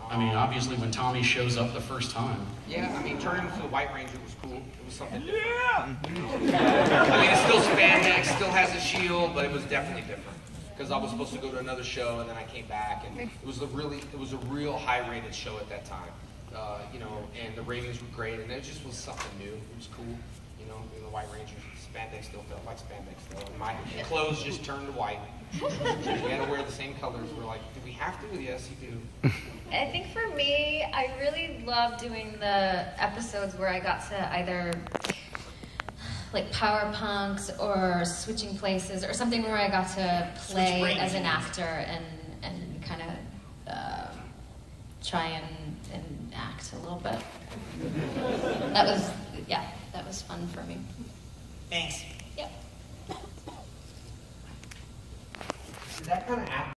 I mean, obviously when Tommy shows up the first time. Yeah, I mean, turning into the White Ranger was cool. It was something different. Yeah! I mean, it's still spandex, still has a shield, but it was definitely different. Because I was supposed to go to another show, and then I came back, and it was a real high-rated show at that time. You know, and the ratings were great, and it just was something new. It was cool. You know, being the White Ranger, spandex still felt like spandex though. And my clothes just turned to white. We had to wear the same colors. We're like, do we have to? Yes, you do. I think for me, I really love doing the episodes where I got to either like power punks or switching places or something where I got to play as an actor and kind of try and act a little bit. That was fun for me. Thanks. Yep. That kind of act